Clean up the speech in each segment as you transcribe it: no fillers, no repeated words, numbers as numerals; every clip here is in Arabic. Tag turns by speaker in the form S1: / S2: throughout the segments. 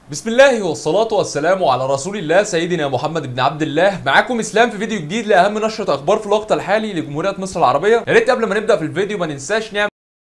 S1: بسم الله والصلاة والسلام على رسول الله سيدنا محمد بن عبد الله. معاكم اسلام في فيديو جديد لاهم نشرة اخبار في الوقت الحالي لجمهورية مصر العربية. يا ريت قبل ما نبدأ في الفيديو ما ننساش نعمل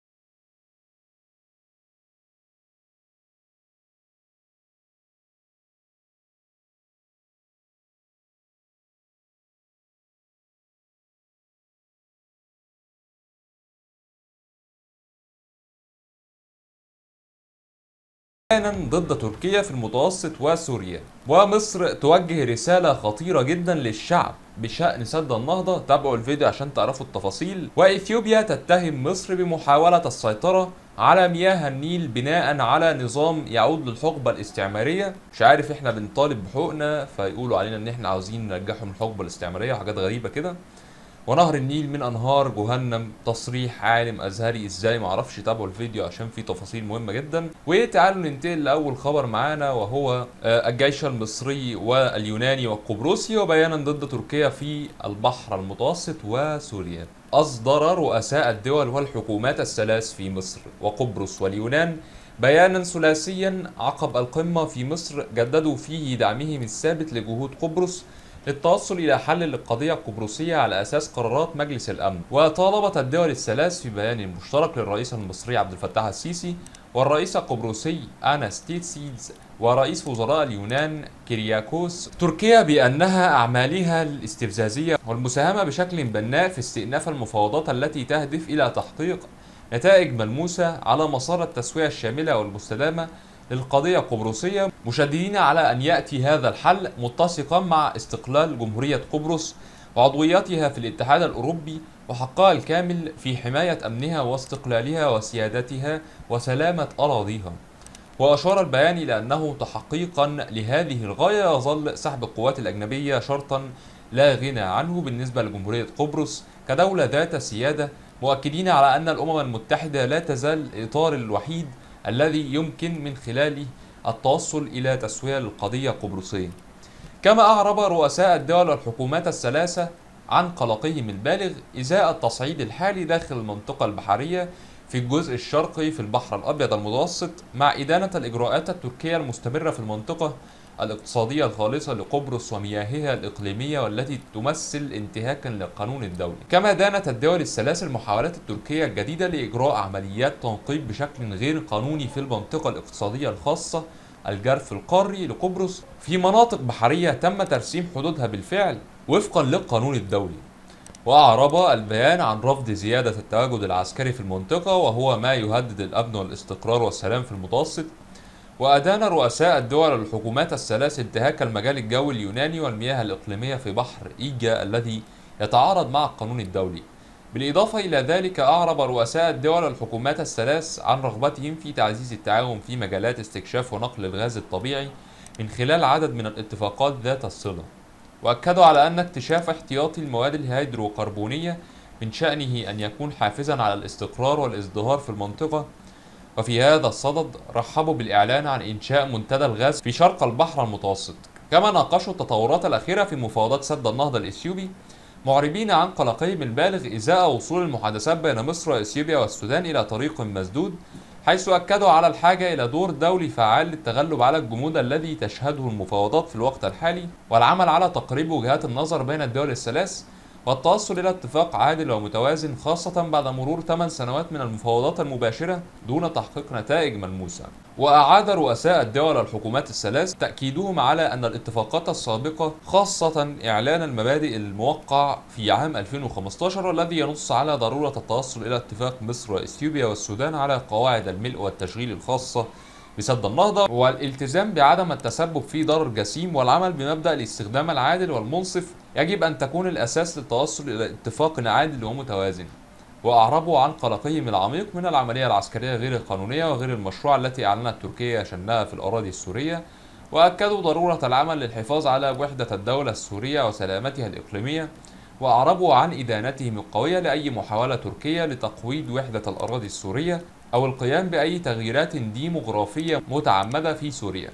S1: ضد تركيا في المتوسط وسوريا، ومصر توجه رسالة خطيرة جدا للشعب بشأن سد النهضة. تابعوا الفيديو عشان تعرفوا التفاصيل. وإثيوبيا تتهم مصر بمحاولة السيطرة على مياه النيل بناء على نظام يعود للحقبة الاستعمارية. مش عارف، احنا بنطالب بحقوقنا فيقولوا علينا ان احنا عاوزين نرجعهم الحقبة الاستعمارية وحاجات غريبة كده. ونهر النيل من انهار جهنم، تصريح عالم ازهري ازاي معرفش. تابعوا الفيديو عشان فيه تفاصيل مهمه جدا. وتعالوا ننتقل لاول خبر معانا، وهو الجيش المصري واليوناني والقبرصي وبيانا ضد تركيا في البحر المتوسط وسوريا. أصدر رؤساء الدول والحكومات الثلاث في مصر وقبرص واليونان بيانا ثلاثيا عقب القمة في مصر، جددوا فيه دعمهم الثابت لجهود قبرص للتوصل إلى حل للقضية القبرصية على أساس قرارات مجلس الأمن. وطالبت الدول الثلاث في بيان مشترك للرئيس المصري عبد الفتاح السيسي والرئيس القبرصي أناستيسيدس ورئيس وزراء اليونان كيرياكوس تركيا بأنها أعمالها الاستفزازية والمساهمة بشكل بناء في استئناف المفاوضات التي تهدف إلى تحقيق نتائج ملموسة على مسار التسوية الشاملة والمستدامة للقضية القبرصية، مشددين على أن يأتي هذا الحل متسقا مع استقلال جمهورية قبرص وعضويتها في الاتحاد الأوروبي وحقها الكامل في حماية أمنها واستقلالها وسيادتها وسلامة أراضيها. وأشار البيان إلى أنه تحقيقا لهذه الغاية يظل سحب القوات الأجنبية شرطا لا غنى عنه بالنسبة لجمهورية قبرص كدولة ذات سيادة، مؤكدين على أن الأمم المتحدة لا تزال الإطار الوحيد الذي يمكن من خلاله التوصل إلى تسوية للقضية القبرصية. كما أعرب رؤساء الدول والحكومات الثلاثة عن قلقهم البالغ إزاء التصعيد الحالي داخل المنطقة البحرية في الجزء الشرقي في البحر الأبيض المتوسط، مع إدانة الإجراءات التركية المستمرة في المنطقة الاقتصادية الخالصة لقبرص ومياهها الإقليمية والتي تمثل انتهاكا للقانون الدولي. كما دانت الدول الثلاث المحاولات التركية الجديدة لإجراء عمليات تنقيب بشكل غير قانوني في المنطقة الاقتصادية الخاصة الجرف القاري لقبرص في مناطق بحرية تم ترسيم حدودها بالفعل وفقا للقانون الدولي. وأعرب البيان عن رفض زيادة التواجد العسكري في المنطقة وهو ما يهدد الأمن والاستقرار والسلام في المتوسط. وأدان رؤساء الدول والحكومات الثلاث انتهاك المجال الجوي اليوناني والمياه الإقليمية في بحر إيجا الذي يتعارض مع القانون الدولي. بالإضافة إلى ذلك أعرب رؤساء الدول والحكومات الثلاث عن رغبتهم في تعزيز التعاون في مجالات استكشاف ونقل الغاز الطبيعي من خلال عدد من الاتفاقات ذات الصلة. وأكدوا على أن اكتشاف احتياطي المواد الهيدروكربونية من شأنه أن يكون حافزا على الاستقرار والازدهار في المنطقة. وفي هذا الصدد رحبوا بالإعلان عن إنشاء منتدى الغاز في شرق البحر المتوسط. كما ناقشوا التطورات الأخيرة في مفاوضات سد النهضة الإثيوبي، معربين عن قلقهم البالغ إزاء وصول المحادثات بين مصر وإثيوبيا والسودان إلى طريق مسدود، حيث أكدوا على الحاجة إلى دور دولي فعال للتغلب على الجمود الذي تشهده المفاوضات في الوقت الحالي، والعمل على تقريب وجهات النظر بين الدول الثلاث والتوصل إلى اتفاق عادل ومتوازن، خاصة بعد مرور 8 سنوات من المفاوضات المباشرة دون تحقيق نتائج ملموسة. وأعاد رؤساء الدول والحكومات الثلاث تأكيدهم على أن الاتفاقات السابقة، خاصة إعلان المبادئ الموقع في عام 2015 والذي ينص على ضرورة التوصل إلى اتفاق مصر وإثيوبيا والسودان على قواعد الملء والتشغيل الخاصة بسد النهضة، والالتزام بعدم التسبب في ضرر جسيم والعمل بمبدأ الاستخدام العادل والمنصف، يجب أن تكون الأساس للتوصل إلى اتفاق عادل ومتوازن. وأعربوا عن قلقهم العميق من العملية العسكرية غير القانونية وغير المشروعة التي أعلنت تركيا شنها في الأراضي السورية، وأكدوا ضرورة العمل للحفاظ على وحدة الدولة السورية وسلامتها الإقليمية. وأعربوا عن إدانتهم القوية لأي محاولة تركية لتقويض وحدة الأراضي السورية أو القيام بأي تغييرات ديموغرافية متعمدة في سوريا.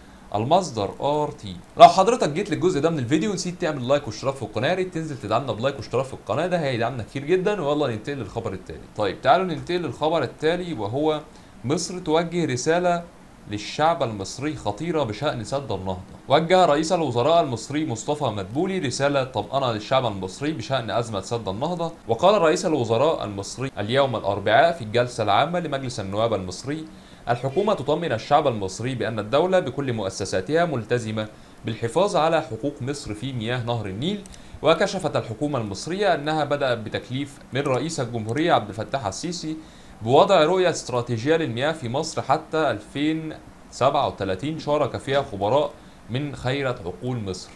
S1: المصدر RT. لو حضرتك جيت للجزء ده من الفيديو ونسيت تعمل لايك واشتراك في القناه، يا ريت تنزل تدعمنا بلايك واشتراك في القناه، ده هيدعمنا كتير جدا. ويلا ننتقل للخبر التالي. طيب تعالوا ننتقل للخبر التالي، وهو مصر توجه رساله للشعب المصري خطيرة بشأن سد النهضة. وجه رئيس الوزراء المصري مصطفى مدبولي رسالة طمأنة للشعب المصري بشأن أزمة سد النهضة. وقال رئيس الوزراء المصري اليوم الأربعاء في الجلسة العامة لمجلس النواب المصري: الحكومة تطمئن الشعب المصري بأن الدولة بكل مؤسساتها ملتزمة بالحفاظ على حقوق مصر في مياه نهر النيل. وكشفت الحكومة المصرية أنها بدأت بتكليف من رئيس الجمهورية عبد الفتاح السيسي بوضع رؤية استراتيجية للمياه في مصر حتى 2037 شارك فيها خبراء من خيرة عقول مصر.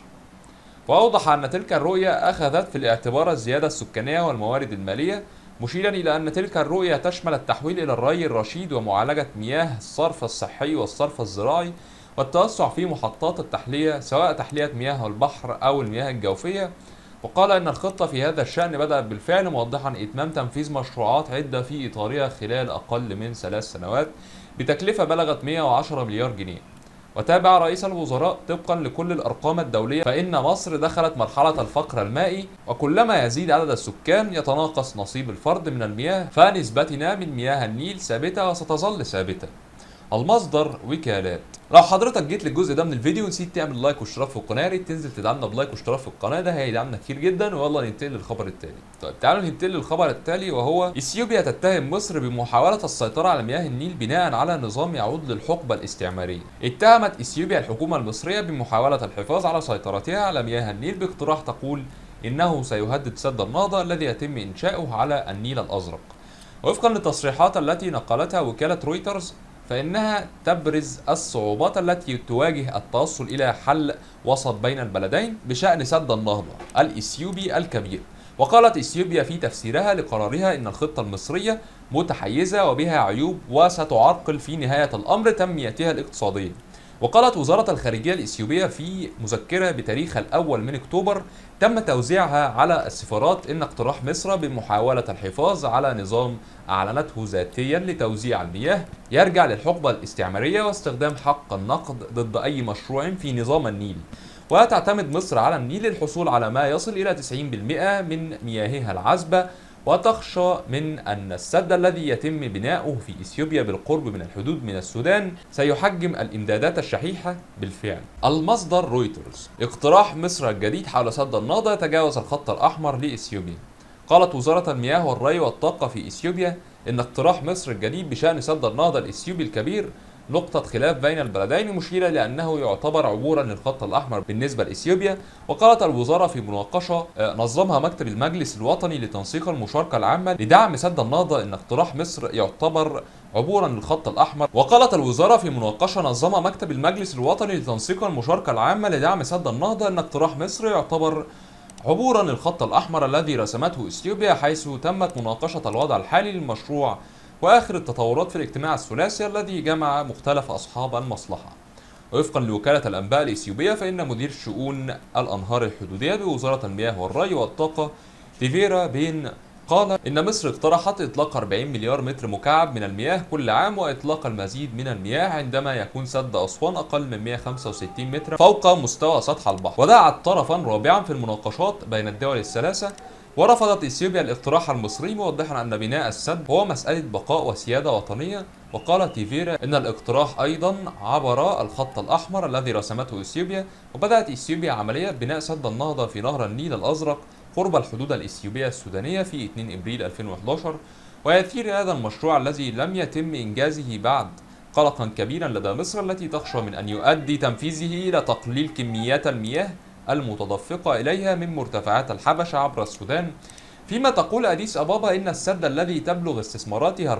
S1: وأوضح أن تلك الرؤية أخذت في الاعتبار الزيادة السكانية والموارد المالية، مشيرا إلى أن تلك الرؤية تشمل التحويل إلى الري الرشيد ومعالجة مياه الصرف الصحي والصرف الزراعي والتوسع في محطات التحلية سواء تحلية مياه البحر أو المياه الجوفية. وقال إن الخطة في هذا الشأن بدأت بالفعل، موضحا إتمام تنفيذ مشروعات عدة في إطارها خلال أقل من 3 سنوات بتكلفة بلغت 110 مليار جنيه. وتابع رئيس الوزراء: طبقا لكل الأرقام الدولية فإن مصر دخلت مرحلة الفقر المائي، وكلما يزيد عدد السكان يتناقص نصيب الفرد من المياه، فنسبتنا من مياه النيل ثابتة وستظل ثابتة. المصدر: وكالات. لو حضرتك جيت للجزء ده من الفيديو ونسيت تعمل لايك واشتراك في القناه، يا ريت تنزل تدعمنا بلايك واشتراك في القناه، ده هيدعمنا كتير جدا. ويلا ننتقل للخبر التالي. طيب تعالوا ننتقل للخبر التالي، وهو اثيوبيا تتهم مصر بمحاوله السيطره على مياه النيل بناء على نظام يعود للحقبه الاستعماريه. اتهمت اثيوبيا الحكومه المصريه بمحاوله الحفاظ على سيطرتها على مياه النيل باقتراح تقول انه سيهدد سد النهضه الذي يتم انشاؤه على النيل الازرق. وفقا للتصريحات التي نقلتها وكاله رويترز، فإنها تبرز الصعوبات التي تواجه التوصل إلى حل وسط بين البلدين بشأن سد النهضة الإثيوبي الكبير. وقالت إثيوبيا في تفسيرها لقرارها إن الخطة المصرية متحيزة وبها عيوب وستعرقل في نهاية الأمر تنميتها الاقتصادية. وقالت وزارة الخارجية الإثيوبية في مذكرة بتاريخ 1 أكتوبر تم توزيعها على السفارات إن اقتراح مصر بمحاولة الحفاظ على نظام أعلنته ذاتيا لتوزيع المياه يرجع للحقبة الاستعمارية واستخدام حق النقد ضد أي مشروع في نظام النيل. وتعتمد مصر على النيل للحصول على ما يصل إلى 90% من مياهها العذبة، وتخشى من أن السد الذي يتم بناؤه في إثيوبيا بالقرب من الحدود من السودان سيحجم الإمدادات الشحيحة بالفعل. المصدر: رويترز. اقتراح مصر الجديد حول سد النهضة يتجاوز الخط الأحمر لإثيوبيا. قالت وزارة المياه والري والطاقة في إثيوبيا إن اقتراح مصر الجديد بشأن سد النهضة الإثيوبي الكبير نقطة خلاف بين البلدين، مشيرة لأنه يعتبر عبورا للخط الأحمر بالنسبة لإثيوبيا. وقالت الوزارة في مناقشة نظمها مكتب المجلس الوطني لتنسيق المشاركة العامة لدعم سد النهضة إن اقتراح مصر يعتبر عبورا للخط الأحمر. وقالت الوزارة في مناقشة نظمها مكتب المجلس الوطني لتنسيق المشاركة العامة لدعم سد النهضة إن اقتراح مصر يعتبر عبورا للخط الأحمر الذي رسمته إثيوبيا، حيث تمت مناقشة الوضع الحالي للمشروع وآخر التطورات في الاجتماع الثلاثي الذي جمع مختلف أصحاب المصلحة. وفقا لوكالة الأنباء الإثيوبية، فإن مدير شؤون الأنهار الحدودية بوزارة المياه والري والطاقة تيفيرا بين قال إن مصر اقترحت إطلاق 40 مليار متر مكعب من المياه كل عام وإطلاق المزيد من المياه عندما يكون سد أسوان أقل من 165 متر فوق مستوى سطح البحر. ودعت طرفا رابعا في المناقشات بين الدول الثلاثة. ورفضت إثيوبيا الاقتراح المصري، موضحا أن بناء السد هو مسألة بقاء وسيادة وطنية. وقال تيفيرا إن الاقتراح أيضا عبر الخط الأحمر الذي رسمته إثيوبيا. وبدأت إثيوبيا عملية بناء سد النهضة في نهر النيل الأزرق قرب الحدود الإثيوبية السودانية في 2 إبريل 2011. ويثير هذا المشروع الذي لم يتم إنجازه بعد قلقا كبيرا لدى مصر التي تخشى من أن يؤدي تنفيذه إلى تقليل كميات المياه المتدفقة إليها من مرتفعات الحبشة عبر السودان. فيما تقول أديس أبابا إن السد الذي تبلغ استثماراته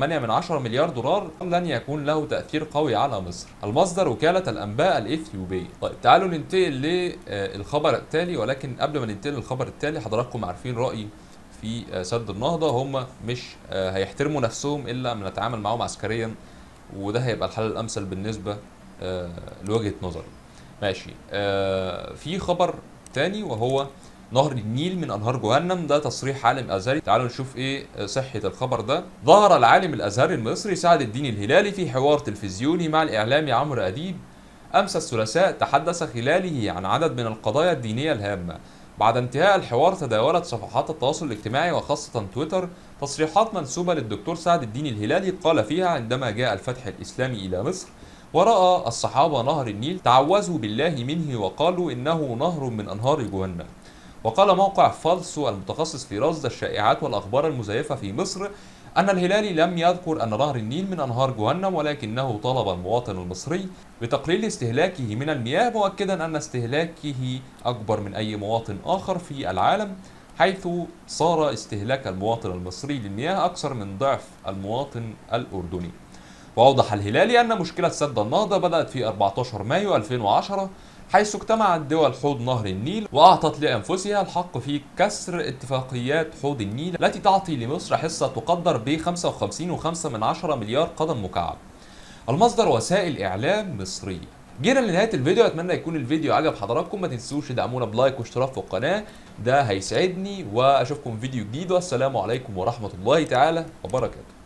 S1: 4.8 مليار دولار لن يكون له تأثير قوي على مصر. المصدر: وكالة الأنباء الإثيوبية. طيب تعالوا ننتقل للخبر التالي، ولكن قبل ما ننتقل للخبر التالي حضراتكم عارفين رأيي في سد النهضة. هم مش هيحترموا نفسهم إلا من نتعامل معهم عسكريا، وده هيبقى الحل الأمثل بالنسبة لوجهة نظري. ماشي. في خبر تاني، وهو نهر النيل من انهار جهنم. ده تصريح عالم ازهري. تعالوا نشوف ايه صحة الخبر ده. ظهر العالم الازهري المصري سعد الدين الهلالي في حوار تلفزيوني مع الاعلامي عمرو اديب امس الثلاثاء، تحدث خلاله عن عدد من القضايا الدينية الهامة. بعد انتهاء الحوار تداولت صفحات التواصل الاجتماعي وخاصة تويتر تصريحات منسوبة للدكتور سعد الدين الهلالي قال فيها: عندما جاء الفتح الإسلامي إلى مصر ورأى الصحابة نهر النيل تعوذوا بالله منه وقالوا إنه نهر من أنهار جهنم. وقال موقع فالسو المتخصص في رصد الشائعات والأخبار المزيفة في مصر أن الهلالي لم يذكر أن نهر النيل من أنهار جهنم، ولكنه طلب المواطن المصري بتقليل استهلاكه من المياه، مؤكدا أن استهلاكه أكبر من أي مواطن آخر في العالم، حيث صار استهلاك المواطن المصري للمياه أكثر من ضعف المواطن الأردني. وأوضح الهلالي أن مشكلة سد النهضة بدأت في 14 مايو 2010، حيث اجتمعت دول حوض نهر النيل وأعطت لأنفسها الحق في كسر اتفاقيات حوض النيل التي تعطي لمصر حصة تقدر ب 55.5 مليار قدم مكعب. المصدر وسائل إعلام مصرية. جينا لنهاية الفيديو، أتمنى يكون الفيديو عجب حضراتكم، ما تنسوش تدعمونا بلايك واشتراك في القناة، ده هيسعدني، وأشوفكم في فيديو جديد، والسلام عليكم ورحمة الله تعالى وبركاته.